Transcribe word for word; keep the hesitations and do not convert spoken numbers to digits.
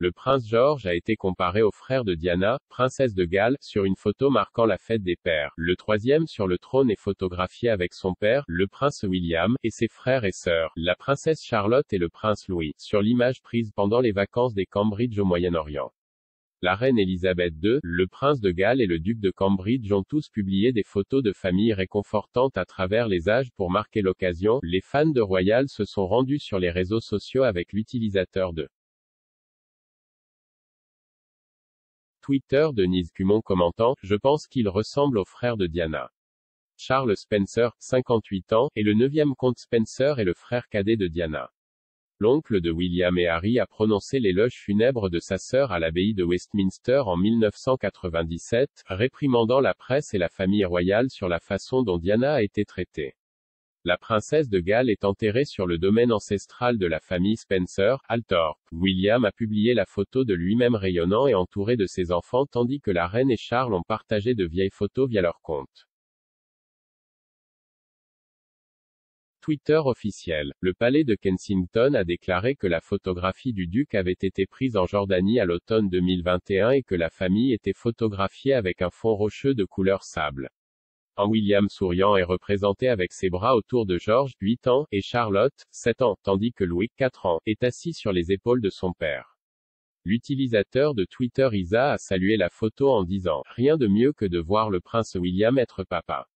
Le prince George a été comparé au frère de Diana, princesse de Galles, sur une photo marquant la fête des pères. Le troisième sur le trône est photographié avec son père, le prince William, et ses frères et sœurs, la princesse Charlotte et le prince Louis, sur l'image prise pendant les vacances des Cambridge au Moyen-Orient. La reine Elisabeth deux, le prince de Galles et le duc de Cambridge ont tous publié des photos de famille réconfortantes à travers les âges pour marquer l'occasion. Les fans de Royal se sont rendus sur les réseaux sociaux avec l'utilisateur de Twitter Denise Cumon commentant « Je pense qu'il ressemble au frère de Diana. Charles Spencer, cinquante-huit ans, est le neuvième comte Spencer et le frère cadet de Diana. L'oncle de William et Harry a prononcé l'éloge funèbre de sa sœur à l'abbaye de Westminster en mille neuf cent quatre-vingt-dix-sept, réprimandant la presse et la famille royale sur la façon dont Diana a été traitée. La princesse de Galles est enterrée sur le domaine ancestral de la famille Spencer, Althorp. William a publié la photo de lui-même rayonnant et entouré de ses enfants tandis que la reine et Charles ont partagé de vieilles photos via leur compte Twitter officiel. Le palais de Kensington a déclaré que la photographie du duc avait été prise en Jordanie à l'automne deux mille vingt et un et que la famille était photographiée avec un fond rocheux de couleur sable. En William souriant est représenté avec ses bras autour de George, huit ans, et Charlotte, sept ans, tandis que Louis, quatre ans, est assis sur les épaules de son père. L'utilisateur de Twitter Isa a salué la photo en disant « Rien de mieux que de voir le prince William être papa.